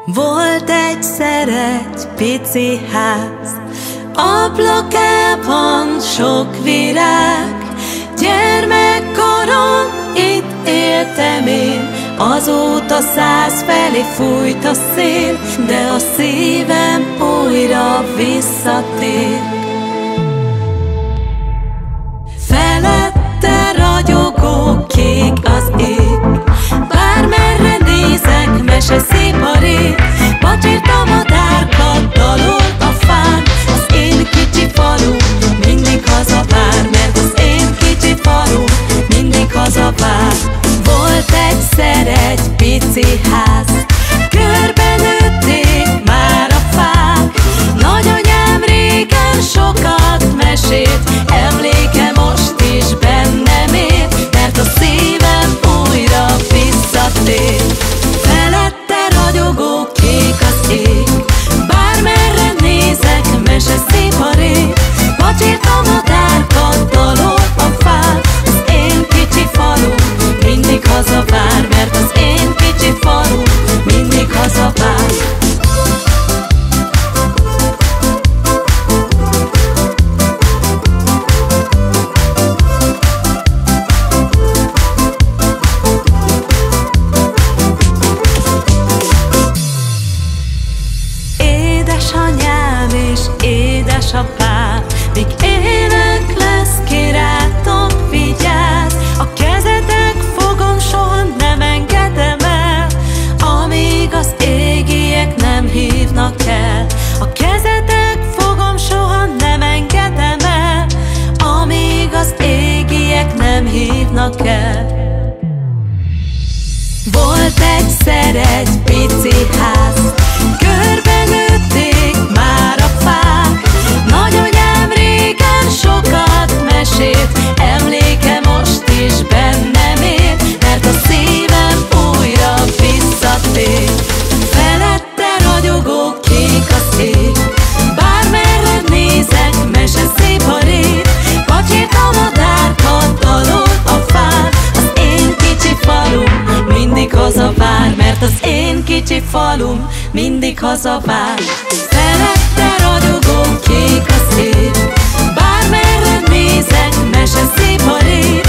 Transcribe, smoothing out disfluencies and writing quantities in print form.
Volt egyszer egy pici ház, ablakában sok virág. Gyermekkorom itt éltem én, azóta 100 felé fújt a szél, de a szívem újra visszatér. Felette ragyogó kék az ég, bármerre nézek, mese szép a rég. Pacsirta madárkat dalol a fán, az én kicsi falu mindig hazavár, mert az én kicsi falu mindig hazavár. Volt egyszer egy pici ház, körbenőtték már a fák. Nagyanyám régen sokat mesélt, emléke most is bennem él, mert a szívem újra visszatér. Felette ragyogó kék az ég, bármerre nézek, mese szép a rég. Pacsirta madárkat dalol a fán, az én kicsi falu mindig hazavár, mert az én kicsi falu mindig hazavár. Édesanyám és édesapám, míg élek lesz, királytok, vigyázz. A kezetek fogom, soha nem engedem el, amíg az égiek nem hívnak el. A kezetek fogom, soha nem engedem el, amíg az égiek nem hívnak el. Volt egyszer egy pici ház, körbenőtték már a fák. Nagyanyám régen sokat mesélt, emléke most is bennem él, mert a szívem újra visszatér. Felette ragyogó kék az ég, bármerre nézek, mese szép a rég. Pacsirta madárkat dalol a fán, az én kicsi falum mindig hazavár, mert az én kicsi falum mindig hazavár. Felette ragyogó kék az ég, bármerre nézek, mese szép a rég.